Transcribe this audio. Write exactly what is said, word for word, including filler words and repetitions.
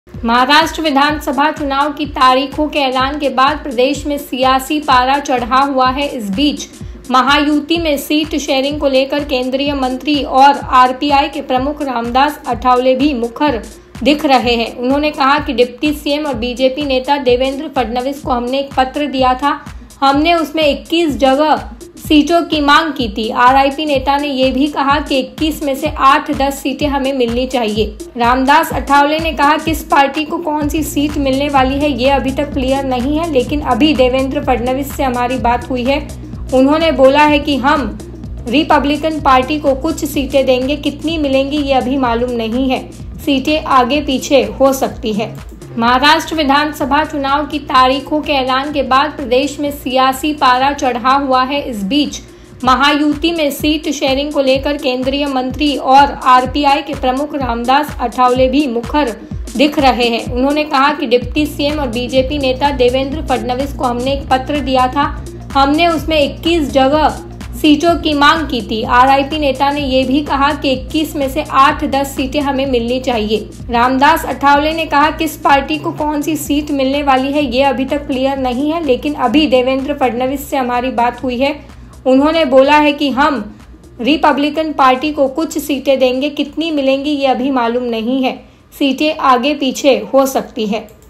महाराष्ट्र विधानसभा चुनाव की तारीखों के ऐलान के बाद प्रदेश में सियासी पारा चढ़ा हुआ है। इस बीच महायुति में सीट शेयरिंग को लेकर केंद्रीय मंत्री और आरपीआई के प्रमुख रामदास अठावले भी मुखर दिख रहे हैं। उन्होंने कहा कि डिप्टी सीएम और बीजेपी नेता देवेंद्र फडणवीस को हमने एक पत्र दिया था, हमने उसमें इक्कीस जगह सीटों की मांग की थी। आरआईपी नेता ने ये भी कहा कि इक्कीस में से आठ दस सीटें हमें मिलनी चाहिए। रामदास अठावले ने कहा किस पार्टी को कौन सी सीट मिलने वाली है ये अभी तक क्लियर नहीं है, लेकिन अभी देवेंद्र फडणवीस से हमारी बात हुई है। उन्होंने बोला है कि हम रिपब्लिकन पार्टी को कुछ सीटें देंगे, कितनी मिलेंगी ये अभी मालूम नहीं है, सीटें आगे पीछे हो सकती है। महाराष्ट्र विधानसभा चुनाव की तारीखों के ऐलान के बाद प्रदेश में सियासी पारा चढ़ा हुआ है। इस बीच महायुति में सीट शेयरिंग को लेकर केंद्रीय मंत्री और आरपीआई के प्रमुख रामदास अठावले भी मुखर दिख रहे हैं। उन्होंने कहा कि डिप्टी सीएम और बीजेपी नेता देवेंद्र फडणवीस को हमने एक पत्र दिया था, हमने उसमें इक्कीस जगह सीटों की मांग की थी। आरआईपी नेता ने ये भी कहा कि इक्कीस में से आठ दस सीटें हमें मिलनी चाहिए। रामदास अठावले ने कहा किस पार्टी को कौन सी सीट मिलने वाली है ये अभी तक क्लियर नहीं है, लेकिन अभी देवेंद्र फडणवीस से हमारी बात हुई है। उन्होंने बोला है कि हम रिपब्लिकन पार्टी को कुछ सीटें देंगे, कितनी मिलेंगी ये अभी मालूम नहीं है, सीटें आगे पीछे हो सकती है।